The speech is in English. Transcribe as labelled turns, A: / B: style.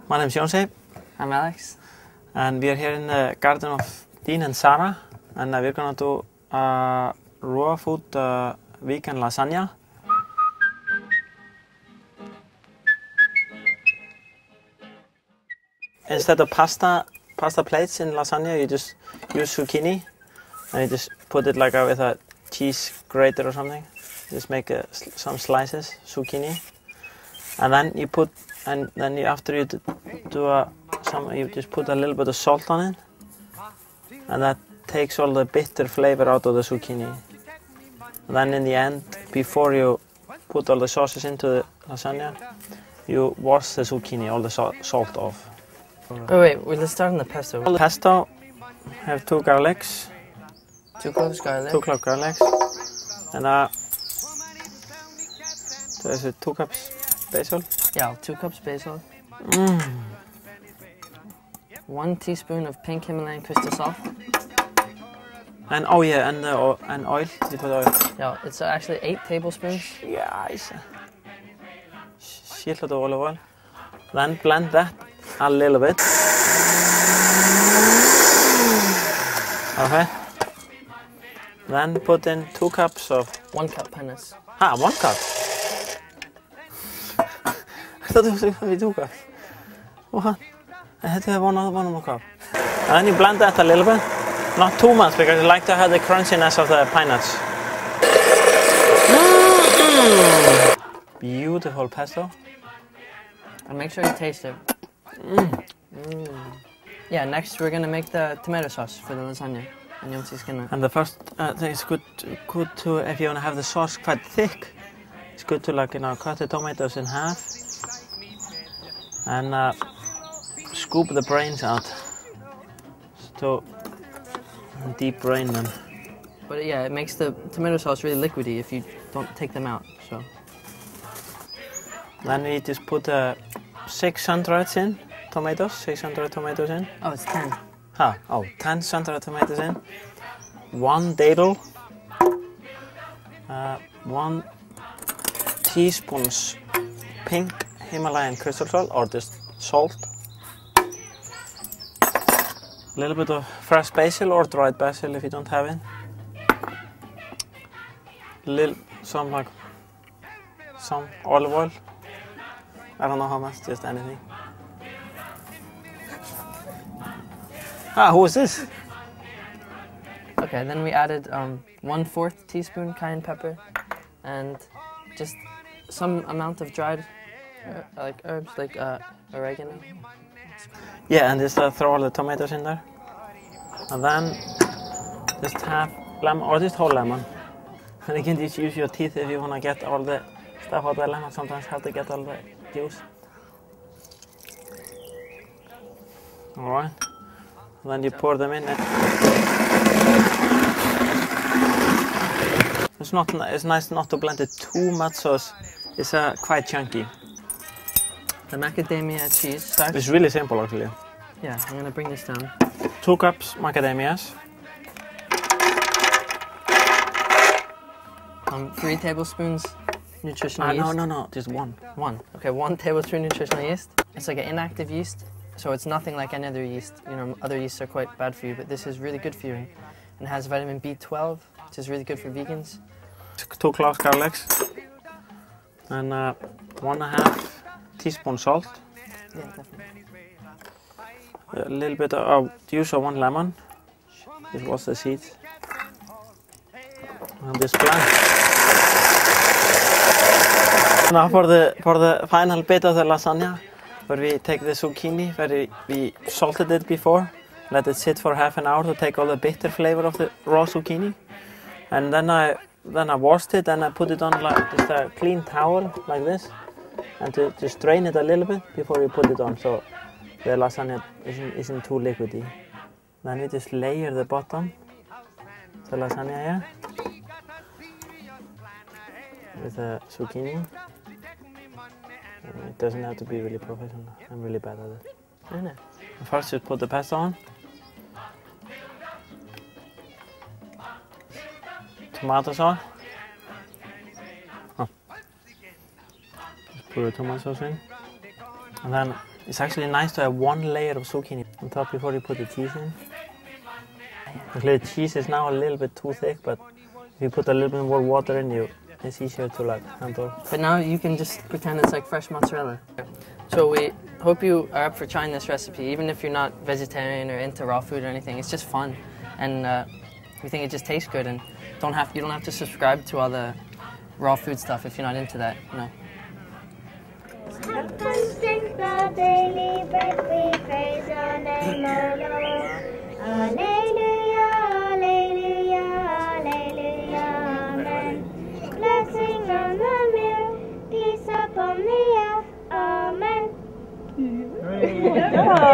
A: My name is Jónsi.
B: I'm Alex.
A: And we are here in the garden of Dean and Sarah. And we're going to do raw food vegan lasagna. Instead of pasta plates in lasagna, you just use zucchini. And you just put it like with a cheese grater or something. Just make some slices, zucchini. And then you put, after you do you just put a little bit of salt on it. And that takes all the bitter flavor out of the zucchini. And then in the end, before you put all the sauces into the lasagna, you wash the zucchini, all the salt off.
B: Wait, let's start on the pesto.
A: The pesto, have 2 garlics.
B: 2 cloves garlic.
A: 2 cloves garlics. And so is it 2 cups basil?
B: Yeah, 2 cups basil. 1 teaspoon of pink Himalayan crystal salt.
A: And oh yeah, and oil. You put oil.
B: Yeah, it's actually 8 tablespoons.
A: Yeah, shitload of olive oil. Then blend that a little bit. Okay. Then put in 2 cups of
B: 1 cup penis.
A: 1 cup. I thought it was going to be 2 cups. What? I had to have one more cup. And then you blend that a little bit. Not too much because I like to have the crunchiness of the pine nuts. Beautiful pesto.
B: And make sure you taste it. Yeah, next we're gonna make the tomato sauce for the lasagna. And Jónsi's gonna.
A: And the first thing is good to, if you want to have the sauce quite thick, it's good to cut the tomatoes in half and scoop the brains out to deep drain them.
B: But yeah, it makes the tomato sauce really liquidy if you don't take them out. So.
A: Then we just put 600 tomatoes. 600 tomatoes in.
B: Oh, it's 10.
A: 10 center tomatoes in. 1 ladle. 1 teaspoon pink Himalayan crystal salt or just salt. A little bit of fresh basil or dried basil if you don't have it. Some olive oil. I don't know how much, just anything. Who is this?
B: Okay, then we added 1/4 teaspoon cayenne pepper and just some amount of dried herbs like oregano.
A: Yeah, and just throw all the tomatoes in there. And then just half lemon, or just whole lemon. And again, just use your teeth if you want to get all the stuff out of the lemon. Sometimes have to get all the juice. Alright. Then you pour them in. It's nice not to blend it too much, so it's quite chunky.
B: The macadamia cheese starch.
A: It's really simple actually.
B: Yeah, I'm gonna bring this down.
A: 2 cups macadamias.
B: 3 tablespoons nutritional yeast.
A: No, just 1.
B: 1. Okay, 1 tablespoon nutritional yeast. It's like an inactive yeast, so it's nothing like any other yeast. You know, other yeasts are quite bad for you, but this is really good for you. And has vitamin B12, which is really good for vegans.
A: 2 cloves garlics. And 1.5 teaspoon salt.
B: Yeah, definitely.
A: A little bit of juice of 1 lemon. Just wash the seeds. And just blend. Now for the final bit of the lasagna, where we take the zucchini, where we salted it before, let it sit for half an hour to take all the bitter flavor of the raw zucchini, and then I washed it and I put it on just a clean towel like this, and to just drain it a little bit before you put it on, so the lasagna isn't too liquidy. Then we just layer the bottom, the lasagna here, with the zucchini. It doesn't have to be really professional. I'm really bad at it.
B: I know.
A: First, just put the pesto on. Tomato sauce. Just put the tomato sauce in. And then It's actually nice to have one layer of zucchini on top before you put the cheese in. Actually, the cheese is now a little bit too thick, but if you put a little bit more water in, it's easier to like handle.
B: But now you can just pretend it's like fresh mozzarella. So we hope you are up for trying this recipe, even if you're not vegetarian or into raw food or anything. It's just fun, and we think it just tastes good. And you don't have to subscribe to all the raw food stuff if you're not into that, you know.
C: Constant the daily bread we praise your name, O Lord. Alleluia, alleluia, alleluia, amen. Blessing on the meal, peace upon the earth, amen.